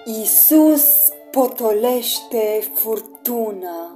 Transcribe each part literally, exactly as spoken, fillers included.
Iisus potolește furtuna.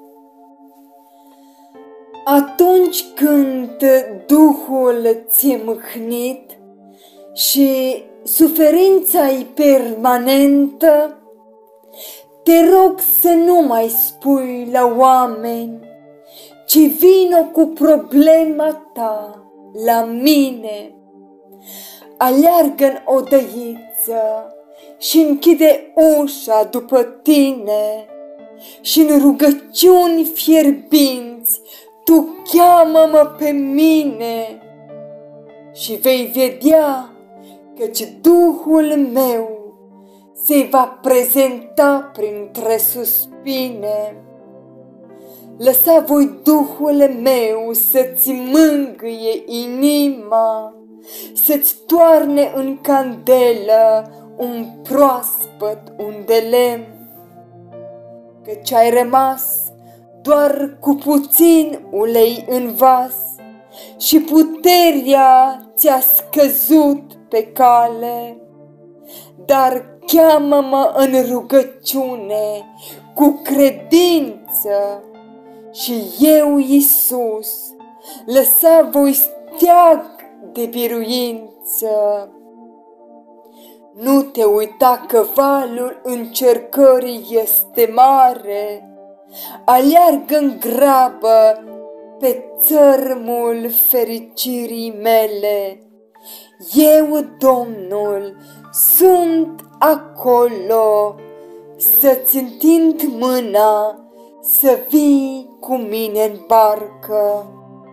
Atunci când Duhul ți-e mâhnit și suferința-i permanentă, te rog să nu mai spui la oameni, ci vino cu problema ta la mine. Aleargă-n odăiță și închide ușa după tine și în rugăciuni fierbinți tu cheamă-mă pe mine și vei vedea căci Duhul meu se va prezenta printre suspine. Lăsa voi Duhul meu să-ți mângâie inima, să-ți toarne în candelă un proaspăt un de lemn, căci ai rămas doar cu puțin ulei în vas și puterea ți-a scăzut pe cale. Dar cheamă-mă în rugăciune cu credință și eu, Iisus, lăsa voi steag de biruință. Nu te uita că valul încercării este mare, aleargă în grabă pe țărmul fericirii mele. Eu, Domnul, sunt acolo, să-ți întind mâna, să vii cu mine în barcă.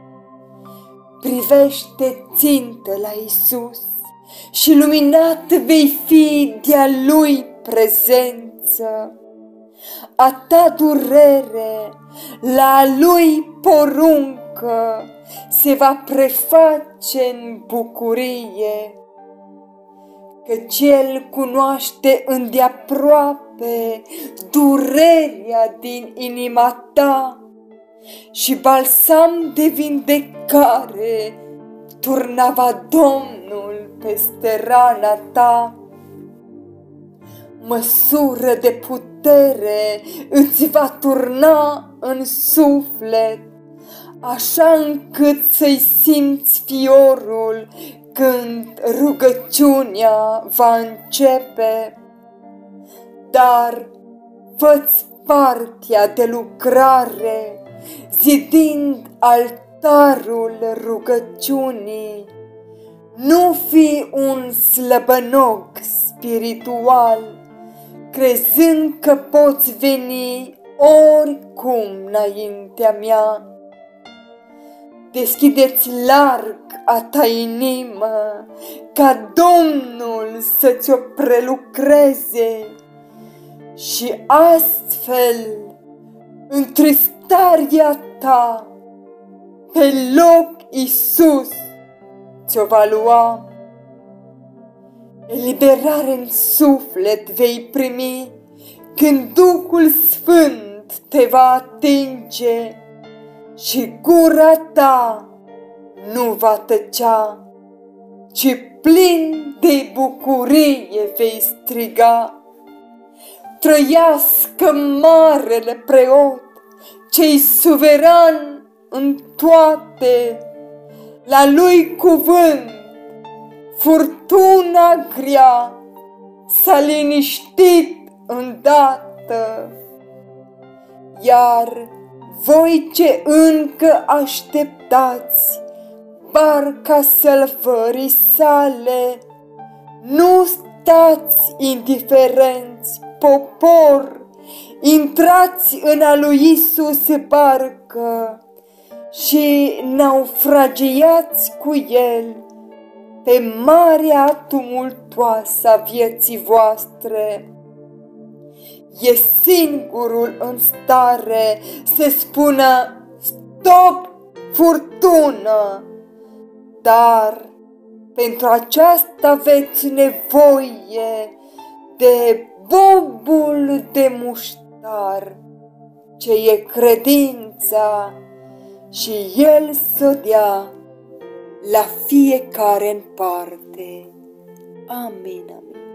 Privește țintă la Iisus și luminat vei fi de-a Lui prezență. A ta durere, la a Lui poruncă, se va preface în bucurie, căci El cunoaște îndeaproape durerea din inima ta și balsam de vindecare turnava Domnul peste rana ta. Măsură de putere îți va turna în suflet, așa încât să-i simți fiorul când rugăciunea va începe. Dar fă-ți partea de lucrare, zidind altarul rugăciunii. Nu fi un slăbănoc spiritual, crezând că poți veni oricum înaintea mea. Deschideți larg a ta inimă, ca Domnul să-ți o prelucreze și astfel întristarea ta pe loc Iisus ți-o va lua. Eliberare în suflet vei primi când Duhul Sfânt te va atinge și gura ta nu va tăcea, ci plin de bucurie vei striga. Trăiască marele preot, ce-i suveran în toate, la lui cuvânt furtuna grea s-a liniștit îndată. Iar voi ce încă așteptați barca sălvării sale, nu stați indiferenți, popor, intrați în a lui Iisus barcă și naufragiați cu El pe marea tumultoasă a vieții voastre. E singurul în stare să spună stop, furtună, dar pentru aceasta aveți nevoie de bobul de muștar, ce e credința, și El să dea la fiecare în parte. Amin, amin.